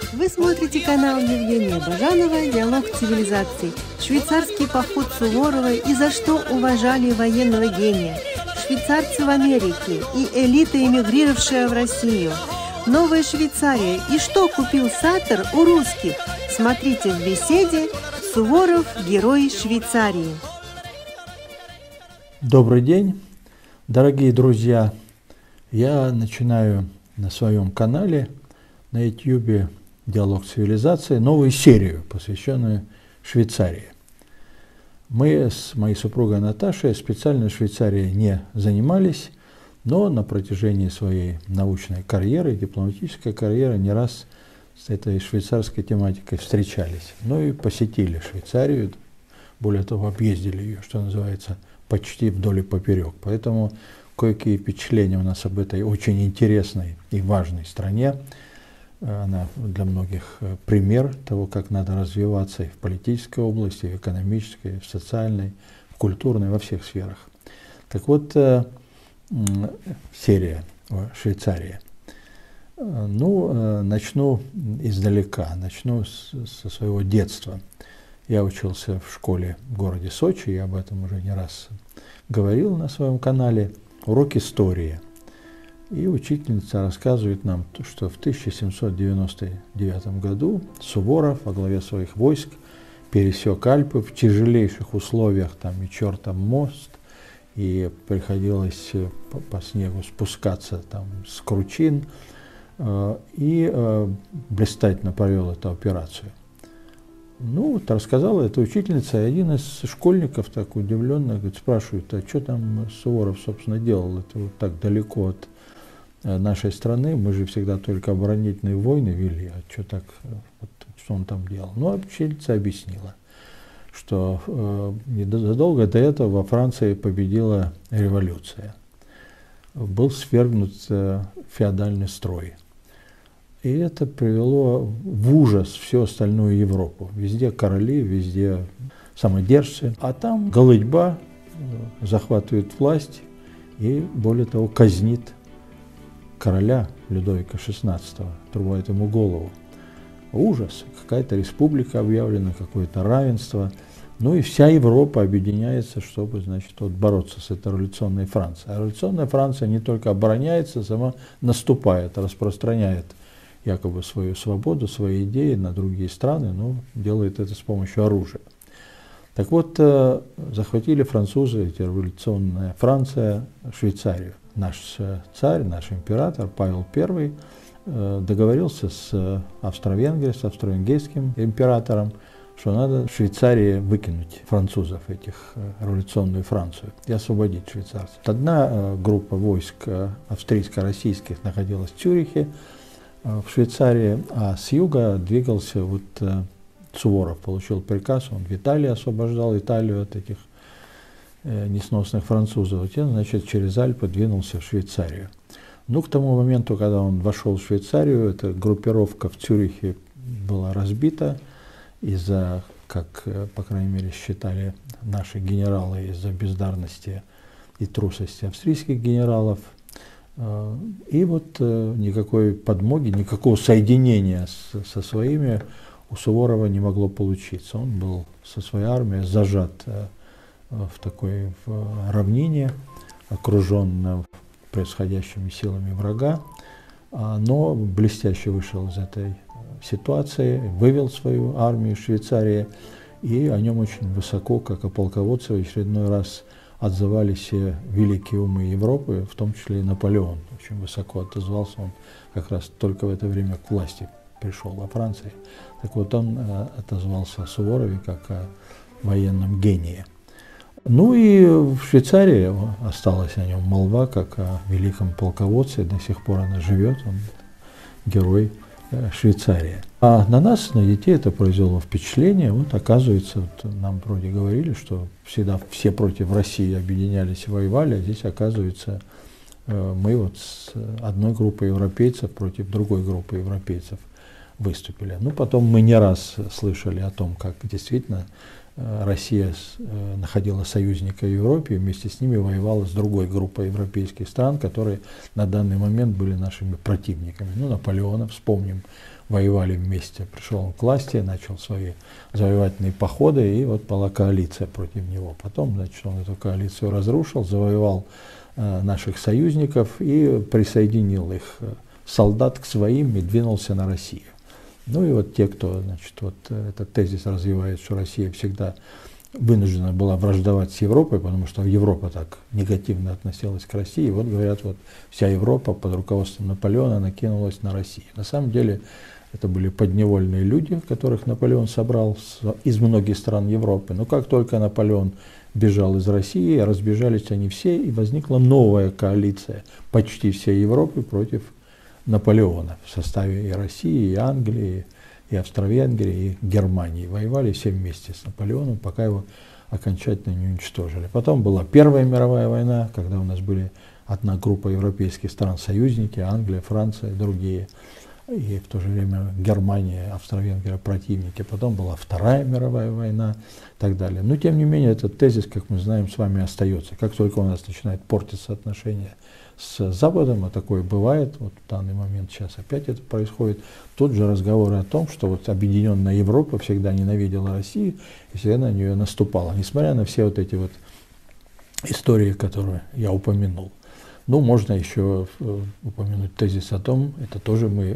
Вы смотрите канал Евгения Бажанова «Диалог цивилизаций». Швейцарский поход Суворова и за что уважали военного гения. Швейцарцы в Америке и элита, эмигрировавшая в Россию. Новая Швейцария и что купил Саттер у русских. Смотрите в беседе «Суворов. Герой Швейцарии». Добрый день, дорогие друзья. Я начинаю на своем канале на YouTube «Диалог цивилизации» новую серию, посвященную Швейцарии. Мы с моей супругой Наташей специально в Швейцарии не занимались, но на протяжении своей научной карьеры, дипломатической карьеры не раз с этой швейцарской тематикой встречались. Ну и посетили Швейцарию, более того, объездили ее, что называется, почти вдоль и поперек. Поэтому кое-какие впечатления у нас об этой очень интересной и важной стране. Она для многих пример того, как надо развиваться и в политической области, и в экономической, и в социальной, в культурной, во всех сферах. Так вот, серия о Швейцарии. Ну, начну издалека, начну со своего детства. Я учился в школе в городе Сочи, я об этом уже не раз говорил на своем канале. Урок истории. И учительница рассказывает нам, что в 1799 году Суворов во главе своих войск пересек Альпы в тяжелейших условиях, там и чертов мост, и приходилось по снегу спускаться там с кручин, и блистательно провел эту операцию. Ну, вот рассказала эта учительница, и один из школьников так удивленно говорит, спрашивает, а что там Суворов, собственно, делал? Это вот так далеко от нашей страны, мы же всегда только оборонительные войны вели, а что так, вот, что он там делал? Ну, учительница объяснила, что незадолго до этого во Франции победила революция, был свергнут феодальный строй. И это привело в ужас всю остальную Европу. Везде короли, везде самодержцы. А там голыдьба захватывает власть и, более того, казнит короля Людовика XVI, отрубает ему голову. Ужас. Какая-то республика объявлена, какое-то равенство. Ну и вся Европа объединяется, чтобы, значит, вот бороться с этой революционной Францией. А революционная Франция не только обороняется, сама наступает, распространяет якобы свою свободу, свои идеи на другие страны, но делает это с помощью оружия. Так вот, захватили французы, эти революционная Франция, Швейцарию. Наш царь, наш император Павел I договорился с Австро-Венгрией, с австро-венгерским императором, что надо в Швейцарии выкинуть французов, этих революционную Францию, и освободить швейцарцев. Одна группа войск австрийско-российских находилась в Цюрихе, в Швейцарии, а с юга двигался вот Суворов, получил приказ, он в Италии освобождал Италию от этих несносных французов, и, значит, через Альпы двинулся в Швейцарию. Ну, к тому моменту, когда он вошел в Швейцарию, эта группировка в Цюрихе была разбита из-за, как, по крайней мере, считали наши генералы, из-за бездарности и трусости австрийских генералов. И вот никакой подмоги, никакого соединения со своими у Суворова не могло получиться. Он был со своей армией зажат в такой равнине, окружен происходящими силами врага, но блестяще вышел из этой ситуации, вывел свою армию из Швейцарии, и о нем очень высоко, как о полководце, в очередной раз отзывались великие умы Европы, в том числе и Наполеон. Очень высоко отозвался, он как раз только в это время к власти пришел во Франции. Так вот, он отозвался о Суворове как о военном гении. Ну и в Швейцарии осталась о нем молва, как о великом полководце, до сих пор она живет, он герой Швейцарии. А на нас, на детей, это произвело впечатление. Вот оказывается, вот нам вроде говорили, что всегда все против России объединялись и воевали, а здесь, оказывается, мы вот с одной группой европейцев против другой группы европейцев выступили. Ну, потом мы не раз слышали о том, как действительно Россия находила союзника в Европе и вместе с ними воевала с другой группой европейских стран, которые на данный момент были нашими противниками. Ну, Наполеона, вспомним, воевали вместе. Пришел он к власти, начал свои завоевательные походы, и вот была коалиция против него. Потом, значит, он эту коалицию разрушил, завоевал наших союзников и присоединил их солдат к своим и двинулся на Россию. Ну и вот те, кто, значит, вот этот тезис развивает, что Россия всегда вынуждена была враждовать с Европой, потому что Европа так негативно относилась к России. Вот говорят, вот вся Европа под руководством Наполеона накинулась на Россию. На самом деле это были подневольные люди, которых Наполеон собрал из многих стран Европы. Но как только Наполеон бежал из России, разбежались они все, и возникла новая коалиция почти всей Европы против Наполеона в составе и России, и Англии, и Австро-Венгрии, и Германии. Воевали все вместе с Наполеоном, пока его окончательно не уничтожили. Потом была Первая мировая война, когда у нас были одна группа европейских стран союзники, Англия, Франция и другие. И в то же время Германия, Австро-Венгрия противники. Потом была Вторая мировая война и так далее. Но тем не менее этот тезис, как мы знаем, с вами остается. Как только у нас начинает портиться отношения с Западом, а такое бывает, вот в данный момент сейчас опять это происходит, тут же разговоры о том, что вот объединенная Европа всегда ненавидела Россию и всегда на нее наступала, несмотря на все вот эти вот истории, которые я упомянул. Ну, можно еще упомянуть тезис о том, это тоже мы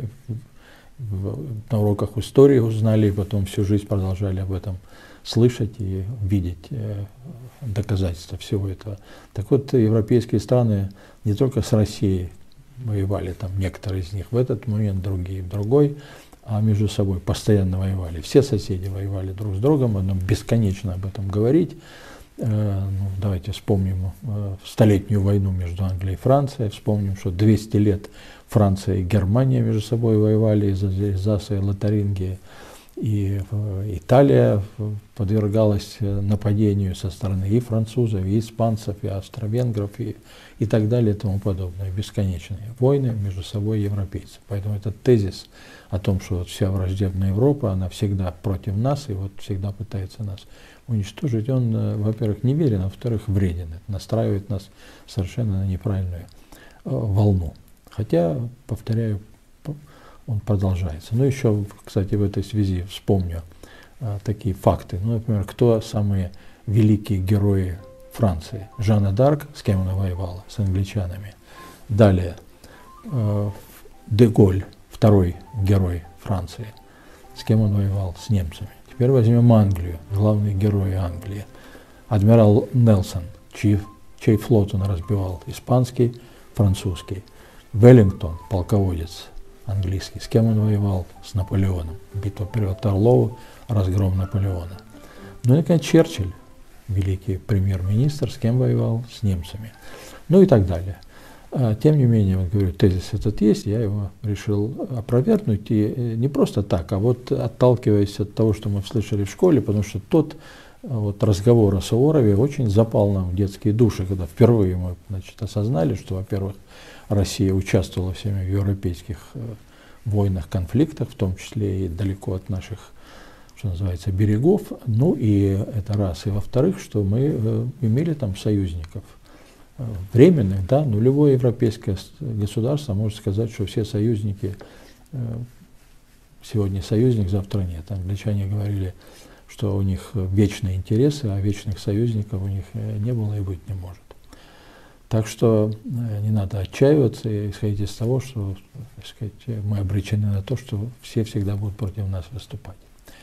на уроках истории узнали, и потом всю жизнь продолжали об этом слышать и видеть доказательства всего этого. Так вот, европейские страны не только с Россией воевали, там некоторые из них в этот момент, другие в другой, а между собой постоянно воевали. Все соседи воевали друг с другом, можно бесконечно об этом говорить. Давайте вспомним столетнюю войну между Англией и Францией, вспомним, что 200 лет Франция и Германия между собой воевали из-за Эльзаса и Лотарингии, и Италия подвергалась нападению со стороны и французов, и испанцев, и австро-венгров, и так далее, и тому подобное. Бесконечные войны между собой европейцев. Поэтому этот тезис о том, что вот вся враждебная Европа, она всегда против нас, и вот всегда пытается нас уничтожить, он, во-первых, не верен, а во-вторых, вреден. Это настраивает нас совершенно на неправильную волну. Хотя, повторяю, он продолжается. Ну, еще, кстати, в этой связи вспомню такие факты. Ну, например, кто самые великие герои Франции? Жанна д'Арк, с кем она воевала? С англичанами. Далее, де Голь, второй герой Франции. С кем он воевал? С немцами. Теперь возьмем Англию, главный герой Англии. Адмирал Нельсон, чей флот он разбивал? Испанский, французский. Веллингтон, полководец английский. С кем он воевал? С Наполеоном. Битва при Ватерлоу, разгром Наполеона. Ну и, наконец, Черчилль, великий премьер-министр, с кем воевал? С немцами. Ну и так далее. Тем не менее, вот говорю, тезис этот есть, я его решил опровергнуть, и не просто так, а вот отталкиваясь от того, что мы слышали в школе, потому что тот вот разговор о Суворове очень запал нам в детские души, когда впервые мы, значит, осознали, что, во-первых, Россия участвовала всеми в европейских войнах, конфликтах, в том числе и далеко от наших, что называется, берегов. Ну и это раз. И во-вторых, что мы имели там союзников временных, да, но любое европейское государство может сказать, что все союзники, сегодня союзник, завтра нет. Англичане говорили, что у них вечные интересы, а вечных союзников у них не было и быть не может. Так что не надо отчаиваться и исходить из того, что, так сказать, мы обречены на то, что все всегда будут против нас выступать.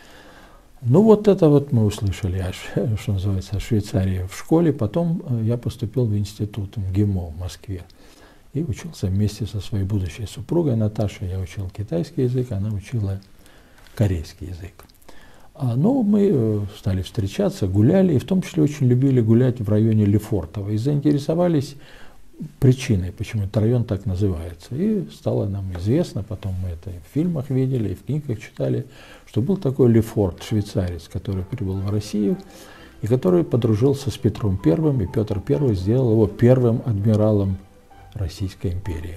Ну вот это вот мы услышали, что называется, о Швейцарии в школе. Потом я поступил в институт МГИМО в Москве и учился вместе со своей будущей супругой Наташей. Я учил китайский язык, она учила корейский язык. Но мы стали встречаться, гуляли, и в том числе очень любили гулять в районе Лефортово. И заинтересовались причиной, почему этот район так называется. И стало нам известно, потом мы это и в фильмах видели, и в книгах читали, что был такой Лефорт, швейцарец, который прибыл в Россию, и который подружился с Петром I, и Петр I сделал его первым адмиралом Российской империи.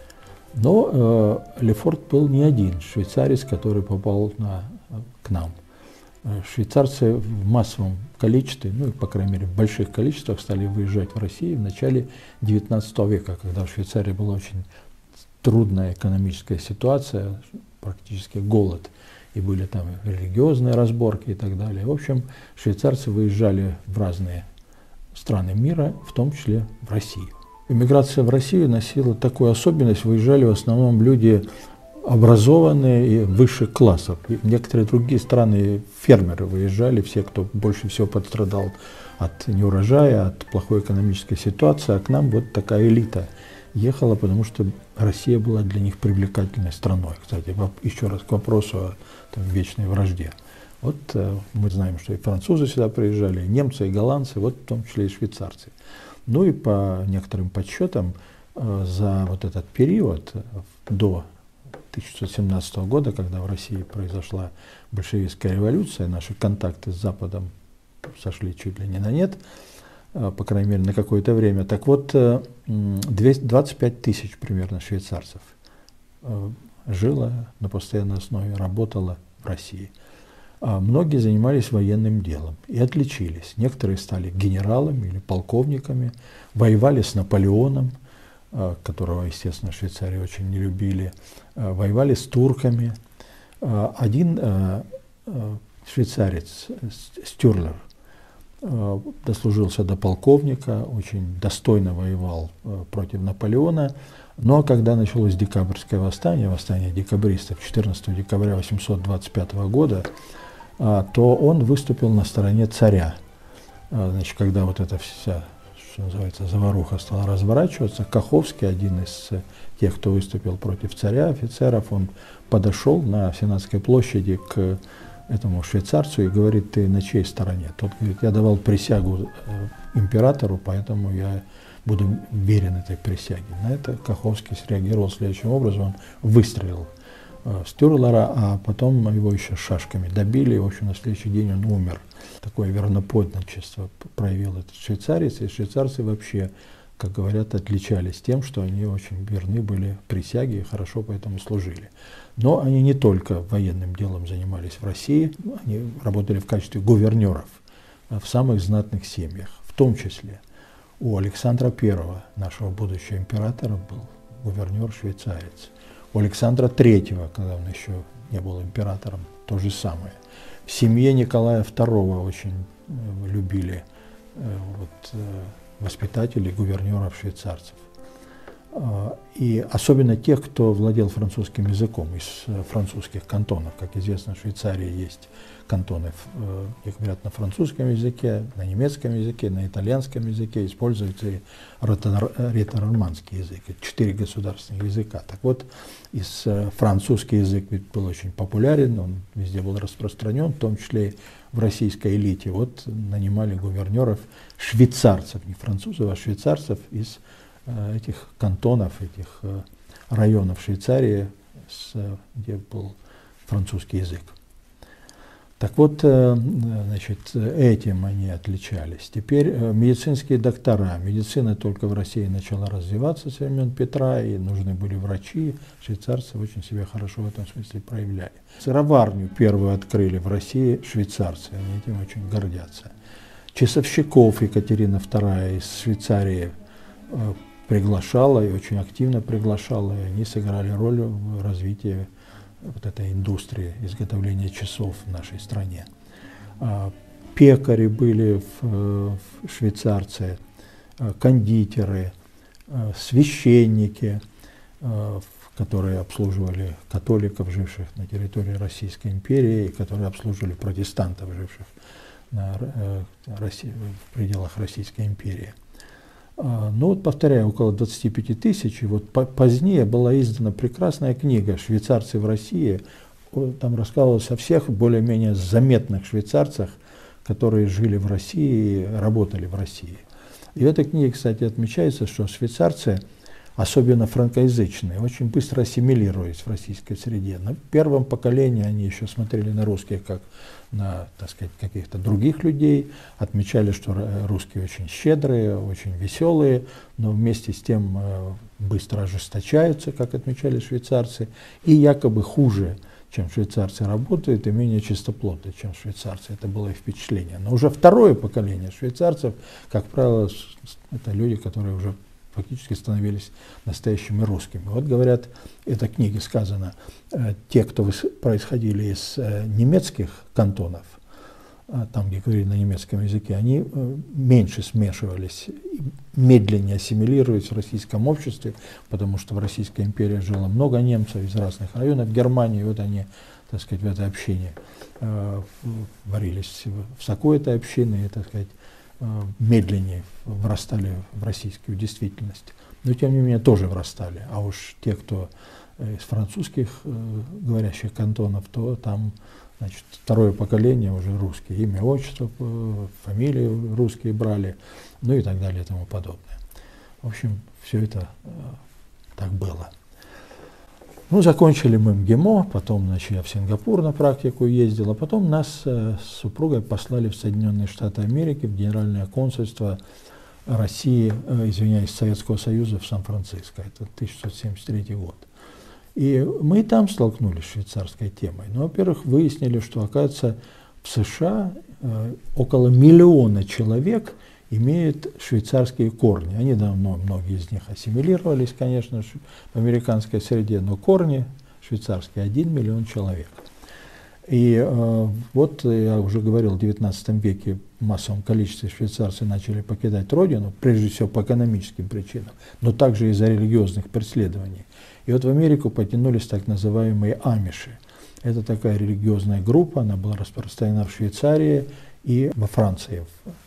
Но Лефорт был не один швейцарец, который попал к нам. Швейцарцы в массовом количестве, ну и, по крайней мере, в больших количествах стали выезжать в Россию в начале XIX века, когда в Швейцарии была очень трудная экономическая ситуация, практически голод, и были там религиозные разборки и так далее. В общем, швейцарцы выезжали в разные страны мира, в том числе в Россию. Иммиграция в Россию носила такую особенность: выезжали в основном люди образованные и высших классов. И в некоторые другие страны фермеры выезжали, все, кто больше всего пострадал от неурожая, от плохой экономической ситуации, а к нам вот такая элита ехала, потому что Россия была для них привлекательной страной. Кстати, еще раз к вопросу о там, вечной вражде. Вот мы знаем, что и французы сюда приезжали, и немцы, и голландцы, вот в том числе и швейцарцы. Ну и по некоторым подсчетам за вот этот период до 1917 года, когда в России произошла большевистская революция, наши контакты с Западом сошли чуть ли не на нет, по крайней мере, на какое-то время. Так вот, 25 тысяч примерно швейцарцев жило на постоянной основе, работало в России. А многие занимались военным делом и отличились. Некоторые стали генералами или полковниками, воевали с Наполеоном, которого, естественно, Швейцарии очень не любили, воевали с турками. Один швейцарец, Стюрлер, дослужился до полковника, очень достойно воевал против Наполеона. Но когда началось декабрьское восстание, восстание декабристов 14 декабря 1825 года, то он выступил на стороне царя. Значит, когда вот эта вся, что называется, заваруха стала разворачиваться, Каховский, один из тех, кто выступил против царя, офицеров, он подошел на Сенатской площади к этому швейцарцу и говорит: ты на чьей стороне? Тот говорит: я давал присягу императору, поэтому я буду верен этой присяге. На это Каховский среагировал следующим образом: он выстрелил Стюрлера, а потом его еще шашками добили, и, в общем, на следующий день он умер. Такое верноподданничество проявил этот швейцарец, и швейцарцы вообще, как говорят, отличались тем, что они очень верны были присяге и хорошо поэтому служили. Но они не только военным делом занимались в России, они работали в качестве гувернеров в самых знатных семьях, в том числе у Александра I, нашего будущего императора, был гувернер-швейцарец. У Александра III, когда он еще не был императором, то же самое. В семье Николая II очень любили воспитателей, гувернеров швейцарцев. И особенно тех, кто владел французским языком, из французских кантонов. Как известно, в Швейцарии есть кантоны, где говорят на французском языке, на немецком языке, на итальянском языке, используется и ретро-нормандский язык. Это 4 государственных языка. Так вот, французский язык был очень популярен, он везде был распространен, в том числе и в российской элите. Вот нанимали гувернеров швейцарцев, не французов, а швейцарцев из этих кантонов, этих районов Швейцарии, где был французский язык. Так вот, значит, этим они отличались. Теперь медицинские доктора. Медицина только в России начала развиваться с времен Петра, и нужны были врачи. Швейцарцы очень себя хорошо в этом смысле проявляли. Сыроварню первую открыли в России швейцарцы, они этим очень гордятся. Часовщиков Екатерина II из Швейцарии приглашала и очень активно приглашала, и они сыграли роль в развитии вот этой индустрии изготовления часов в нашей стране. Пекари были в швейцарцы, кондитеры, священники, которые обслуживали католиков, живших на территории Российской империи, и которые обслуживали протестантов, живших в пределах Российской империи. Ну вот, повторяю, около 25 тысяч. И вот позднее была издана прекрасная книга «Швейцарцы в России». Там рассказывалось о всех более-менее заметных швейцарцах, которые жили в России и работали в России. И в этой книге, кстати, отмечается, что швейцарцы, особенно франкоязычные, очень быстро ассимилировались в российской среде. На первом поколении они еще смотрели на русских как на, так сказать, каких-то других людей, отмечали, что русские очень щедрые, очень веселые, но вместе с тем быстро ожесточаются, как отмечали швейцарцы, и якобы хуже, чем швейцарцы, работают, и менее чистоплотны, чем швейцарцы. Это было их впечатление. Но уже второе поколение швейцарцев, как правило, это люди, которые уже фактически становились настоящими русскими. Вот говорят, в этой книге сказано, те, кто происходили из немецких кантонов, там, где говорили на немецком языке, они меньше смешивались, медленнее ассимилировались в российском обществе, потому что в Российской империи жило много немцев из разных районов Германии, и вот они, так сказать, в это общение варились в соку этой общины и, так сказать, медленнее врастали в российскую действительность. Но, тем не менее, тоже врастали. А уж те, кто из французских говорящих кантонов, то там, значит, второе поколение уже русские. Имя, отчество, фамилии русские брали, ну и так далее и тому подобное. В общем, все это так было. Ну, закончили мы МГИМО, потом, значит, я в Сингапур на практику ездил, а потом нас с супругой послали в Соединенные Штаты Америки, в Генеральное консульство России, извиняюсь, Советского Союза в Сан-Франциско. Это 1973 год. И мы и там столкнулись с швейцарской темой. Ну, во-первых, выяснили, что, оказывается, в США около 1 миллиона человек имеют швейцарские корни. Они давно, многие из них ассимилировались, конечно, в американской среде, но корни швейцарские 1 миллион человек. И вот я уже говорил, в XIX веке в массовом количестве швейцарцы начали покидать родину, прежде всего по экономическим причинам, но также из-за религиозных преследований. И вот в Америку потянулись так называемые амиши. Это такая религиозная группа, она была распространена в Швейцарии и во Франции,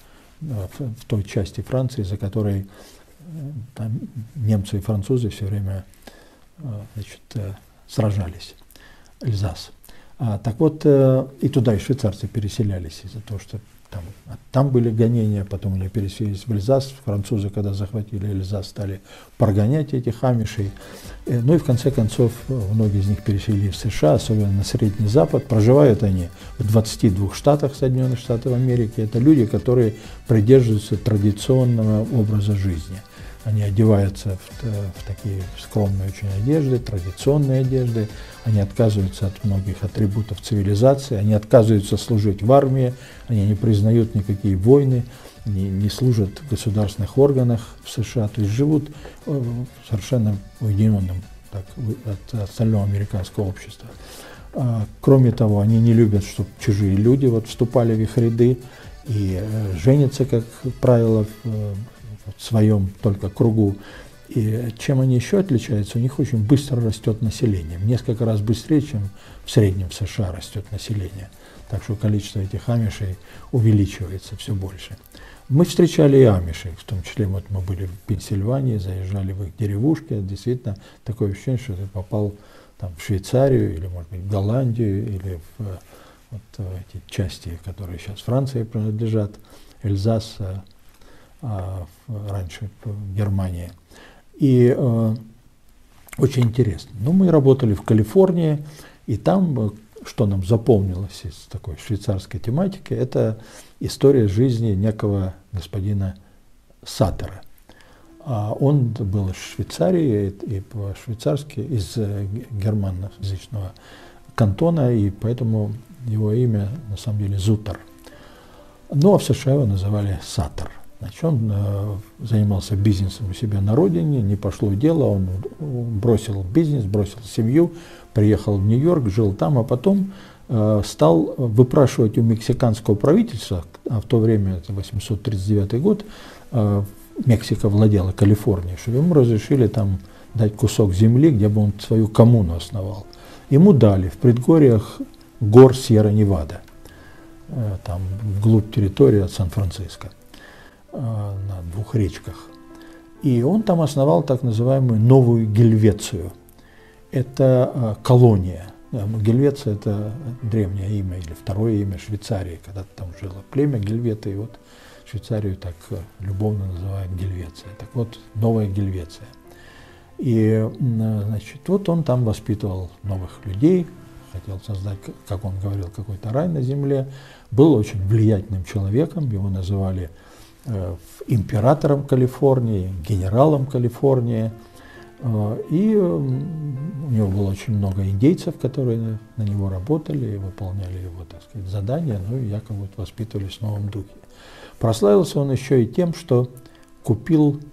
в той части Франции, за которой там немцы и французы все время, значит, сражались, Эльзас. Так вот, и туда и швейцарцы переселялись из-за того, что там были гонения, потом они переселились в Эльзас. Французы, когда захватили Эльзас, стали прогонять этих амишей. Ну и в конце концов, многие из них переселились в США, особенно на Средний Запад. Проживают они в 22 штатах Соединенных Штатов Америки. Это люди, которые придерживаются традиционного образа жизни. Они одеваются в такие скромные очень одежды, традиционные одежды. Они отказываются от многих атрибутов цивилизации. Они отказываются служить в армии. Они не признают никакие войны, не служат в государственных органах в США. То есть живут совершенно уединенным от остального американского общества. Кроме того, они не любят, чтобы чужие люди вступали в их ряды и женятся, как правило, в своем только кругу. И чем они еще отличаются, у них очень быстро растет население. В несколько раз быстрее, чем в среднем в США растет население. Так что количество этих амишей увеличивается все больше. Мы встречали и амишей, в том числе вот мы были в Пенсильвании, заезжали в их деревушки. Действительно, такое ощущение, что ты попал там, в Швейцарию, или, может быть, в Голландию, или в эти части, которые сейчас Франции принадлежат, Эльзас, раньше в Германии. И очень интересно. Ну, мы работали в Калифорнии, и там, что нам запомнилось из такой швейцарской тематики, это история жизни некого господина Саттера. Он был из Швейцарии, и по-швейцарски из германоязычного кантона, и поэтому его имя на самом деле Зутер. Ну, а в США его называли Саттер. Значит, он занимался бизнесом у себя на родине, не пошло дело, он бросил бизнес, бросил семью, приехал в Нью-Йорк, жил там, а потом стал выпрашивать у мексиканского правительства, а в то время, это 839 год, Мексика владела Калифорнией, чтобы ему разрешили там дать кусок земли, где бы он свою коммуну основал. Ему дали в предгорьях гор Сьерра-Невада, там вглубь территории от Сан-Франциско, на 2 речках. И он там основал так называемую Новую Гельвецию. Это колония. Гельвеция – это древнее имя или второе имя Швейцарии, когда там жило племя Гельветы, и вот Швейцарию так любовно называют Гельвеция. Так вот, Новая Гельвеция. И, значит, вот он там воспитывал новых людей, хотел создать, как он говорил, какой-то рай на земле, был очень влиятельным человеком, его называли императором Калифорнии, генералом Калифорнии, и у него было очень много индейцев, которые на него работали и выполняли его, так сказать, задания, ну и якобы воспитывались в новом духе. Прославился он еще и тем, что купил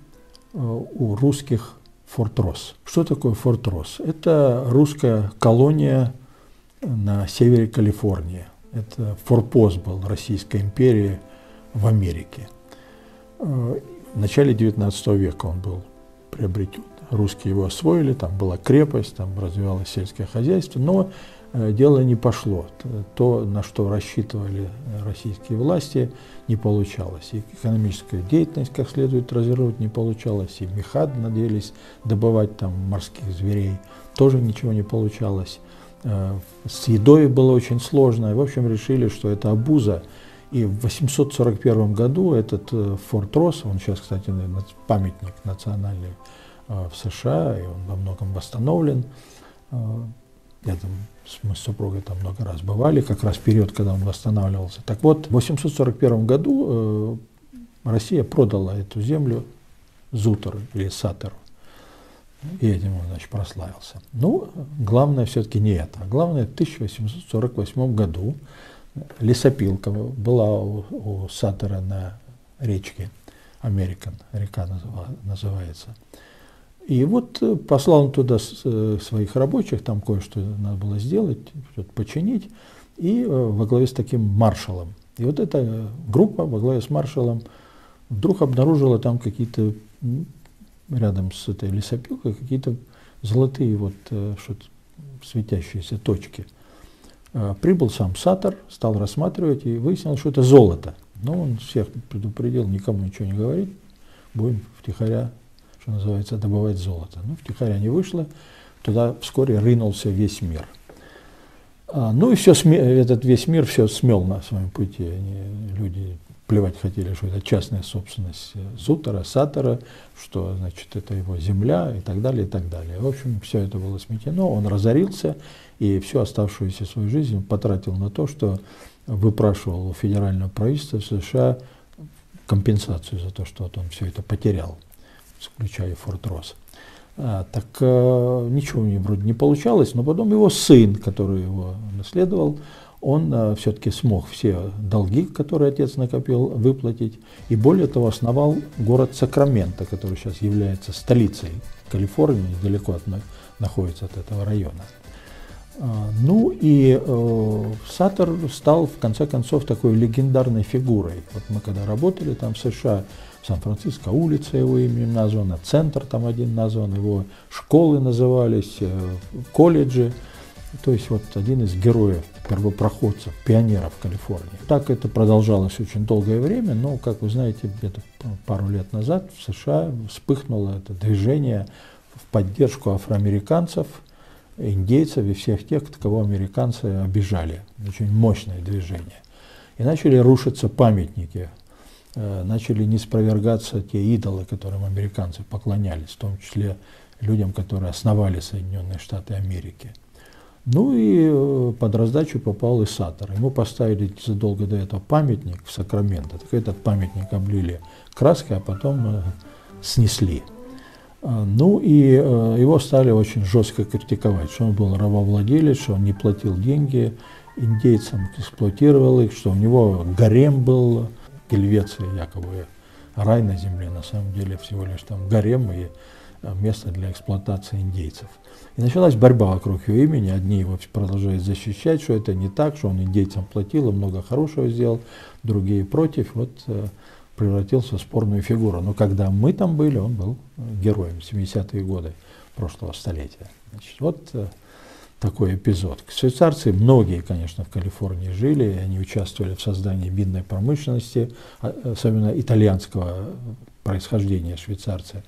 у русских Форт Росс. Что такое Форт Росс? Это русская колония на севере Калифорнии. Это форпост был Российской империи в Америке. В начале 19 века он был приобретен. Русские его освоили, там была крепость, там развивалось сельское хозяйство, но дело не пошло. То, на что рассчитывали российские власти, не получалось. И экономическая деятельность, как следует, развивать не получалось, и меха надеялись добывать там морских зверей, тоже ничего не получалось. С едой было очень сложно. В общем, решили, что это обуза. И в 841 году этот Форт Росс, он сейчас, кстати, памятник национальный в США, и он во многом восстановлен. Мы с супругой там много раз бывали, как раз в период, когда он восстанавливался. Так вот, в 841 году Россия продала эту землю Зутору или Сатору. И этим он, значит, прославился. Ну, главное все-таки не это. Главное, в 1848 году лесопилка была у Сатора на речке Американ, река называется. И вот послал он туда своих рабочих, там кое-что надо было сделать, что-то починить, и во главе с таким маршалом. И вот эта группа во главе с маршалом вдруг обнаружила там какие-то, рядом с этой лесопилкой, какие-то золотые вот что-то светящиеся точки. Прибыл сам Сатор, стал рассматривать и выяснил, что это золото. Но он всех предупредил, никому ничего не говорить, будем втихаря, что называется, добывать золото. Ну, втихаря не вышло, туда вскоре рынулся весь мир. Ну и все, этот весь мир все смел на своем пути. Люди плевать хотели, что это частная собственность Зутора, Сатора, что, значит, это его земля и так далее, и так далее. В общем, все это было сметено, он разорился и всю оставшуюся свою жизнь потратил на то, что выпрашивал у федерального правительства США компенсацию за то, что вот он все это потерял, включая Форт Росс. Так ничего у него вроде не получалось, но потом его сын, который его наследовал, он все-таки смог все долги, которые отец накопил, выплатить. И более того, основал город Сакраменто, который сейчас является столицей Калифорнии, недалеко находится от этого района. Ну и Сатор стал, в конце концов, такой легендарной фигурой. Вот мы когда работали там в США, в Сан-Франциско улица его именем названа, центр там один назван, его школы назывались, колледжи. То есть вот один из героев, первопроходцев, пионеров Калифорнии. Так это продолжалось очень долгое время, но, как вы знаете, где-то пару лет назад в США вспыхнуло это движение в поддержку афроамериканцев, индейцев и всех тех, кого американцы обижали. Очень мощное движение. И начали рушиться памятники, начали неспровергаться те идолы, которым американцы поклонялись, в том числе людям, которые основали Соединенные Штаты Америки. Ну и под раздачу попал и Сатор. Ему поставили задолго до этого памятник в Сакраменто. Так этот памятник облили краской, а потом снесли. Ну и его стали очень жестко критиковать, что он был рабовладелец, что он не платил деньги индейцам, эксплуатировал их, что у него гарем был, Гельвеция якобы рай на земле, на самом деле всего лишь там гарем и место для эксплуатации индейцев. И началась борьба вокруг его имени, одни его продолжают защищать, что это не так, что он индейцам платил и много хорошего сделал, другие против, вот превратился в спорную фигуру. Но когда мы там были, он был героем 70-е годы прошлого столетия. Значит, вот такой эпизод. Швейцарцы, многие, конечно, в Калифорнии жили, они участвовали в создании винной промышленности, особенно итальянского происхождения швейцарцы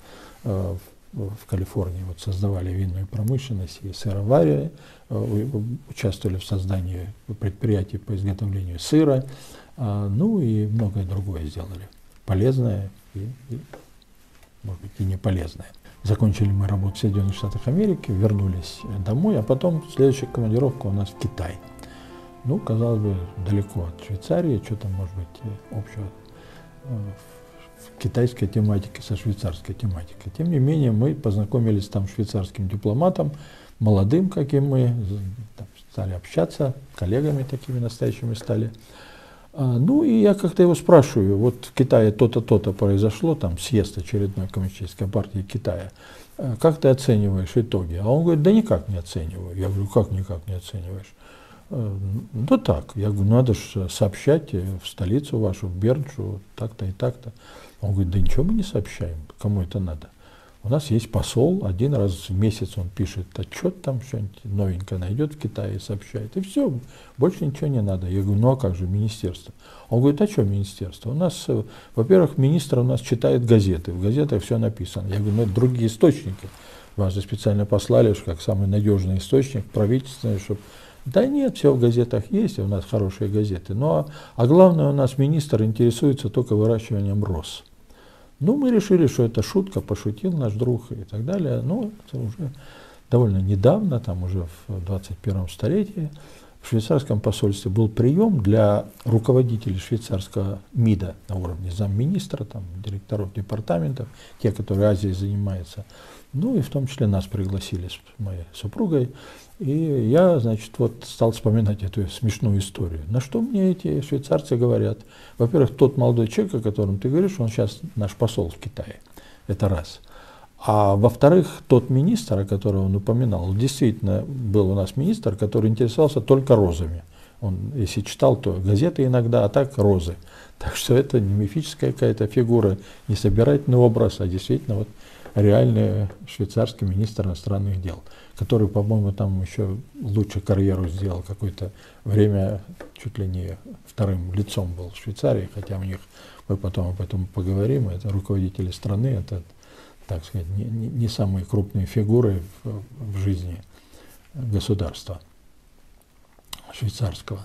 в Калифорнии вот создавали винную промышленность и сыроварили, участвовали в создании предприятий по изготовлению сыра, ну и многое другое сделали. Полезное и, может быть, и не полезное. Закончили мы работу в Соединенных Штатах Америки, вернулись домой, а потом следующая командировка у нас в Китай. Ну, казалось бы, далеко от Швейцарии, что там может быть общего в китайской тематике со швейцарской тематикой. Тем не менее, мы познакомились там с швейцарским дипломатом, молодым, как и мы, там, стали общаться, коллегами такими настоящими стали. Ну и я как-то его спрашиваю, вот в Китае то-то, то-то произошло, там съезд очередной коммунистической партии Китая, как ты оцениваешь итоги? А он говорит, да никак не оцениваю. Я говорю, как никак не оцениваешь? Да так, я говорю, надо же сообщать в столицу вашу, в Берншу, так-то и так-то. Он говорит, да ничего мы не сообщаем, кому это надо. У нас есть посол, один раз в месяц он пишет отчет, там что-нибудь новенькое найдет в Китае и сообщает. И все, больше ничего не надо. Я говорю, ну а как же министерство? Он говорит, а что министерство? У нас, во-первых, министр у нас читает газеты, в газетах все написано. Я говорю, ну это другие источники. Вас же специально послали, как самый надежный источник, правительственный, чтобы... Да нет, все в газетах есть, у нас хорошие газеты. Ну а главное, у нас министр интересуется только выращиванием роз. Ну, мы решили, что это шутка, пошутил наш друг и так далее. Но это уже довольно недавно, там уже в 21 столетии, в швейцарском посольстве был прием для руководителей швейцарского МИДа на уровне замминистра, там, директоров департаментов, те, которые Азией занимаются. Ну и в том числе нас пригласили с моей супругой. И я, значит, вот стал вспоминать эту смешную историю. На что мне эти швейцарцы говорят? Во-первых, тот молодой человек, о котором ты говоришь, он сейчас наш посол в Китае. Это раз. А во-вторых, тот министр, о котором он упоминал, действительно был у нас министр, который интересовался только розами. Он, если читал, то газеты иногда, а так розы. Так что это не мифическая какая-то фигура, не собирательный образ, а действительно вот реальный швейцарский министр иностранных дел, который, по-моему, там еще лучше карьеру сделал, какое-то время чуть ли не вторым лицом был в Швейцарии, хотя у них, мы потом об этом поговорим, это руководители страны, это, так сказать, не самые крупные фигуры в жизни государства швейцарского.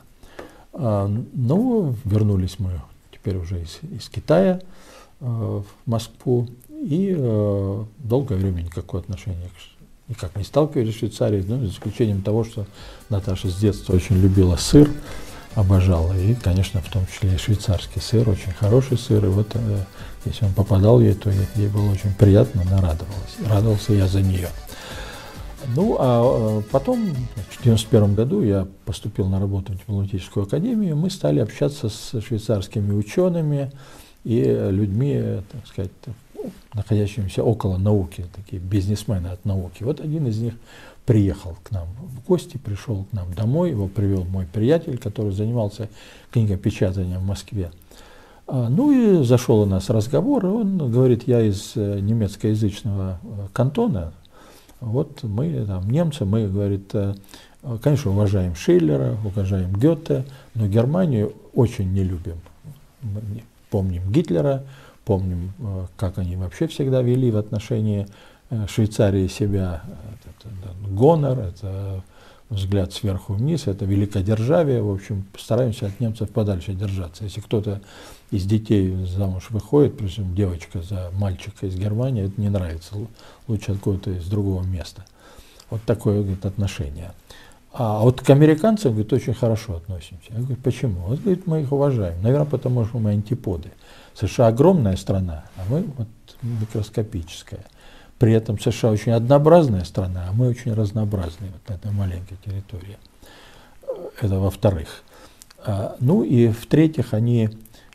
Но вернулись мы теперь уже из Китая в Москву, и долгое время никакого отношения никак не сталкивались в Швейцарии, ну, за исключением того, что Наташа с детства очень любила сыр, обожала, и, конечно, в том числе и швейцарский сыр, очень хороший сыр, и вот если он попадал ей, то ей было очень приятно, она радовалась, радовался я за нее. Ну, а потом, в 1991 году я поступил на работу в дипломатическую академию, мы стали общаться с швейцарскими учеными и людьми, так сказать, находящимися около науки, такие бизнесмены от науки. Вот один из них приехал к нам в гости, пришел к нам домой, его привел мой приятель, который занимался книгопечатанием в Москве. Ну и зашел у нас разговор, и он говорит, я из немецкоязычного кантона, вот мы там немцы, мы, говорит, конечно, уважаем Шиллера, уважаем Гёте, но Германию очень не любим. Мы помним Гитлера, помним, как они вообще всегда вели в отношении Швейцарии себя. Это гонор, это взгляд сверху вниз, это великодержавие. В общем, стараемся от немцев подальше держаться. Если кто-то из детей замуж выходит, причем девочка за мальчика из Германии, это не нравится. Лучше от кого-то из другого места. Вот такое, говорит, отношение. А вот к американцам, говорит, очень хорошо относимся. Я говорю, почему? Вот, говорит, мы их уважаем. Наверное, потому что мы антиподы. США огромная страна, а мы вот микроскопическая. При этом США очень однообразная страна, а мы очень разнообразные вот на этой маленькой территории. Это во-вторых. Ну и в-третьих, они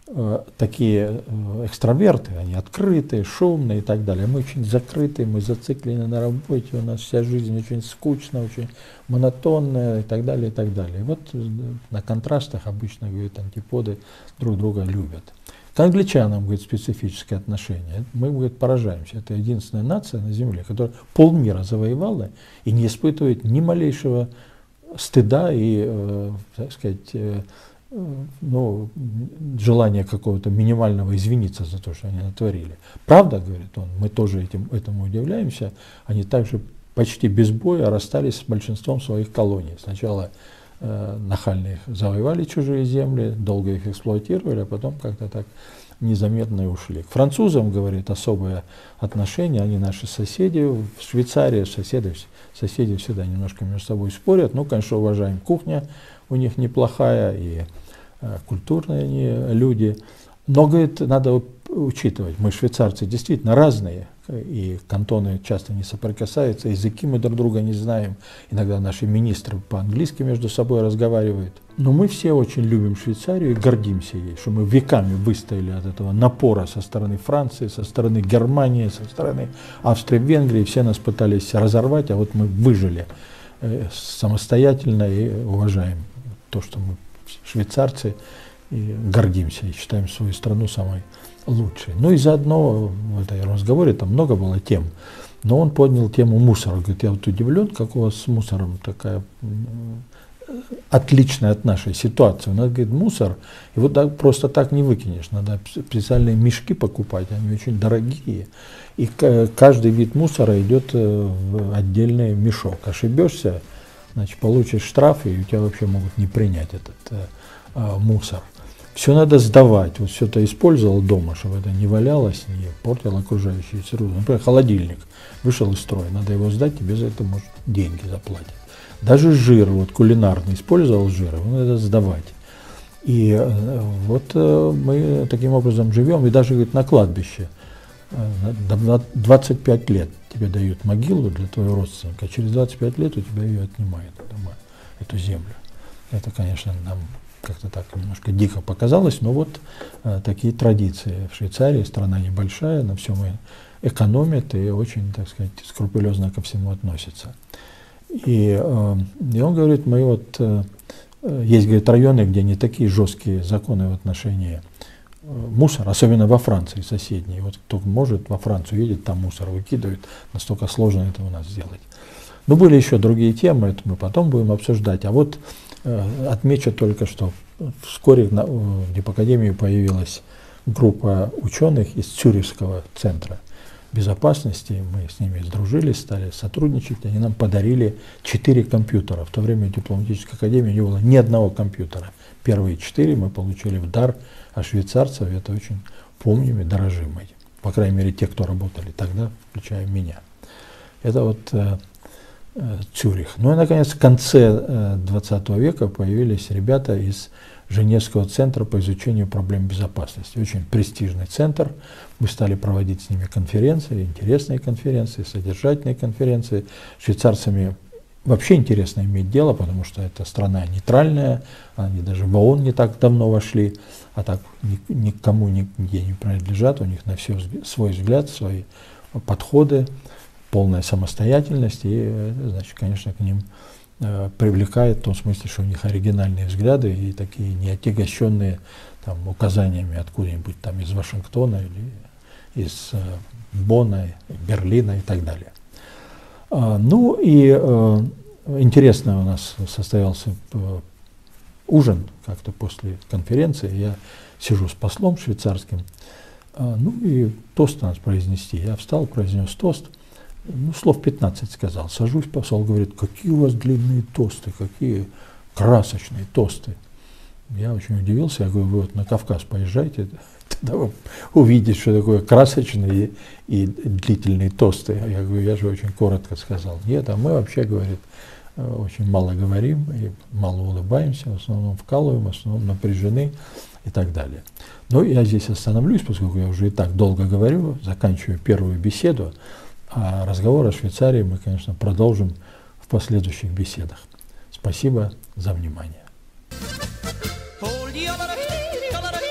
такие экстраверты, они открытые, шумные и так далее. Мы очень закрытые, мы зациклены на работе, у нас вся жизнь очень скучная, очень монотонная и так далее, и так далее. И вот на контрастах обычно, говорит, антиподы друг друга любят. К англичанам, говорит, специфическое отношение. Мы, говорит, поражаемся. Это единственная нация на Земле, которая полмира завоевала и не испытывает ни малейшего стыда и, так сказать, ну, желания какого-то минимального извиниться за то, что они натворили. Правда, говорит он, мы тоже этому удивляемся. Они также почти без боя расстались с большинством своих колоний. Сначала нахально их завоевали чужие земли, долго их эксплуатировали, а потом как-то так незаметно и ушли. К французам, говорит, особое отношение, они наши соседи, в Швейцарии соседи всегда немножко между собой спорят, ну, конечно, уважаем, кухня у них неплохая, и культурные они люди, но, говорит, надо учитывать. Мы, швейцарцы, действительно разные, и кантоны часто не соприкасаются, языки мы друг друга не знаем. Иногда наши министры по-английски между собой разговаривают. Но мы все очень любим Швейцарию и гордимся ей, что мы веками выстояли от этого напора со стороны Франции, со стороны Германии, со стороны Австрии-Венгрии. Все нас пытались разорвать, а вот мы выжили самостоятельно и уважаем то, что мы швейцарцы, и гордимся, и считаем свою страну самой лучшей. Ну и заодно в этом разговоре там много было тем, но он поднял тему мусора. Говорит, я вот удивлен, как у вас с мусором такая отличная от нашей ситуации. У нас, говорит, мусор, его просто так не выкинешь, надо специальные мешки покупать, они очень дорогие. И каждый вид мусора идет в отдельный мешок. Ошибешься, значит, получишь штраф, и у тебя вообще могут не принять этот мусор. Все надо сдавать. Вот все это использовал дома, чтобы это не валялось, не портило окружающую среду. Например, холодильник вышел из строя, надо его сдать, тебе за это, может, деньги заплатят. Даже жир, вот кулинарный, использовал жир, его надо сдавать. И вот мы таким образом живем, и даже, говорит, на кладбище 25 лет тебе дают могилу для твоего родственника, а через 25 лет у тебя ее отнимают, эту землю. Это, конечно, нам как-то так немножко дико показалось, но вот такие традиции в Швейцарии, страна небольшая, на всем экономит и очень, так сказать, скрупулезно ко всему относится. И он говорит, мы вот, есть, говорит, районы, где не такие жесткие законы в отношении мусора, особенно во Франции соседней. Вот кто может во Францию едет, там мусор выкидывает, настолько сложно это у нас сделать. Но были еще другие темы, это мы потом будем обсуждать. А вот отмечу только, что вскоре в Дипакадемии появилась группа ученых из Цюрихского центра безопасности. Мы с ними сдружились, стали сотрудничать. Они нам подарили 4 компьютера. В то время в дипломатической академии не было ни одного компьютера. Первые 4 мы получили в дар от швейцарцев. Это очень помним и дорожим этим. По крайней мере, те, кто работали тогда, включая меня. Это вот Цюрих. Ну и, наконец, в конце 20 века появились ребята из Женевского центра по изучению проблем безопасности. Очень престижный центр. Мы стали проводить с ними конференции, интересные конференции, содержательные конференции. С швейцарцами вообще интересно иметь дело, потому что это страна нейтральная, они даже в ООН не так давно вошли, а так никому нигде не принадлежат, у них на все свой взгляд, свои подходы, полная самостоятельность, и, значит, конечно, к ним привлекает в том смысле, что у них оригинальные взгляды и такие неотягощенные там указаниями откуда-нибудь там из Вашингтона или из Бонна, Берлина и так далее. Ну и интересно у нас состоялся ужин как-то после конференции. Я сижу с послом швейцарским, ну и тост надо произнести. Я встал, произнес тост. Ну, слов 15 сказал. Сажусь, посол говорит, какие у вас длинные тосты, какие красочные тосты. Я очень удивился, я говорю, вы вот на Кавказ поезжайте, тогда вы увидите, что такое красочные и длительные тосты. Я говорю, я же очень коротко сказал. Нет, а мы вообще, говорит, очень мало говорим и мало улыбаемся, в основном вкалываем, в основном напряжены и так далее. Но я здесь остановлюсь, поскольку я уже и так долго говорю, заканчиваю первую беседу. А разговор о Швейцарии мы, конечно, продолжим в последующих беседах. Спасибо за внимание.